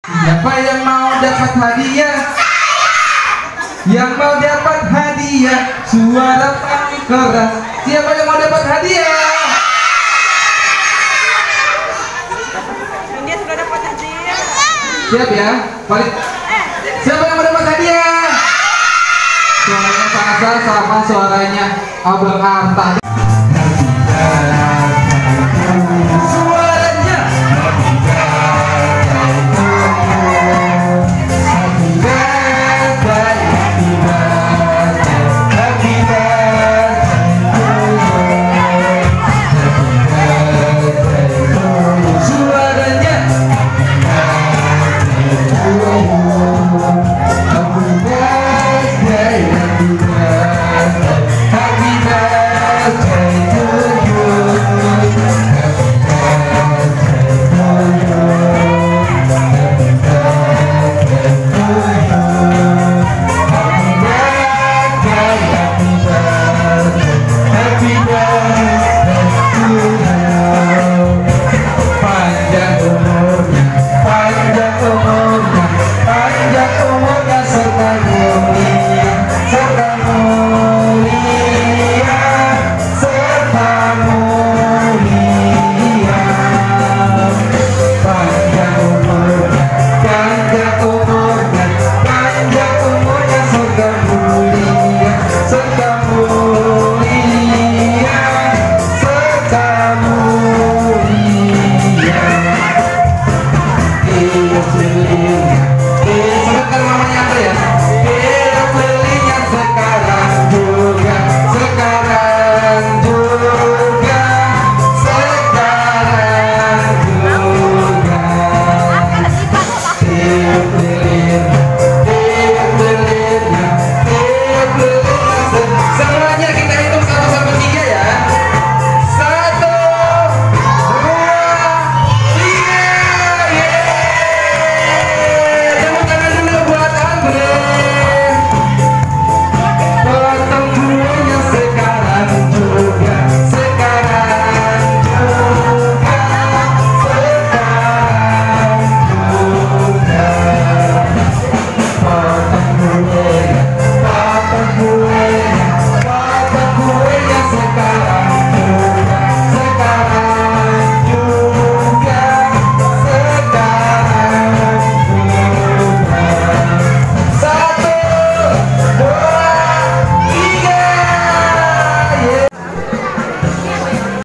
Siapa yang mau dapat hadiah? Yang mau dapat hadiah, suara paling keras. Siapa yang mau dapat hadiah? Dia sudah dapat hadiah. Siap ya, paling. Siapa yang mau dapat hadiah? Suaranya Sasa sama suaranya Abang Arta. Suaranya Iya,